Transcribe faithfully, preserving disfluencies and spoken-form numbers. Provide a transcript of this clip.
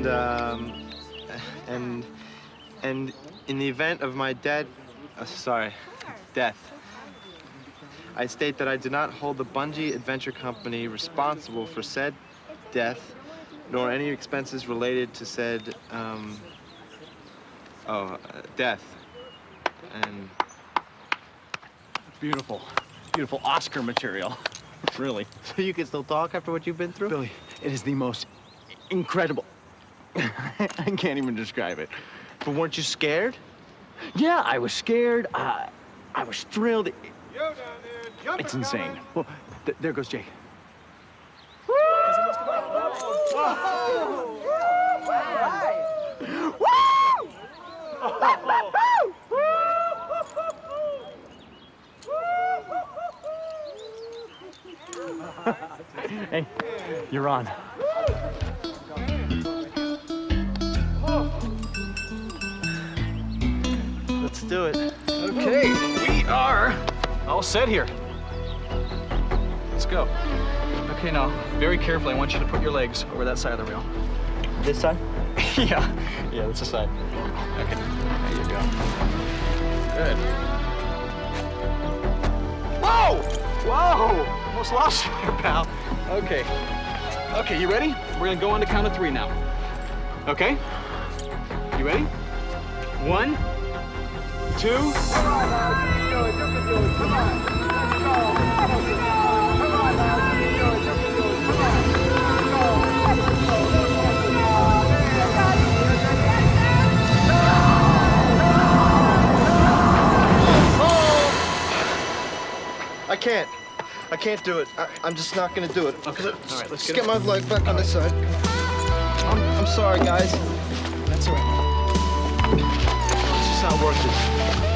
And, um, and, and in the event of my dead, uh, sorry, death, I state that I do not hold the Bungie Adventure Company responsible for said death, nor any expenses related to said, um, oh, uh, death. And... Beautiful. Beautiful Oscar material. Really. So you can still talk after what you've been through? Billy, it is the most incredible... I can't even describe it. But weren't you scared? Yeah, I was scared. Uh, I was thrilled. It, it's insane. Well, th there goes Jake. Hey, you're on. Let's do it. Okay, we are all set here. Let's go. Okay, now, very carefully, I want you to put your legs over that side of the rail. This side? yeah, yeah, that's the side. Okay, there you go. Good. Whoa! Whoa! Almost lost you there, pal. Okay. Okay, you ready? We're gonna go on the count of three now. Okay? You ready? One, two. Come on now, you can do it, you can do it, come on. Let's go. Come on now, you can do it, you can do it, come on. Let's go. I can't. I can't do it. I, I'm just not gonna do it. Okay. All right, let's just get get my leg back on this side. I'm, I'm sorry, guys. That's all right. It's just not worth it.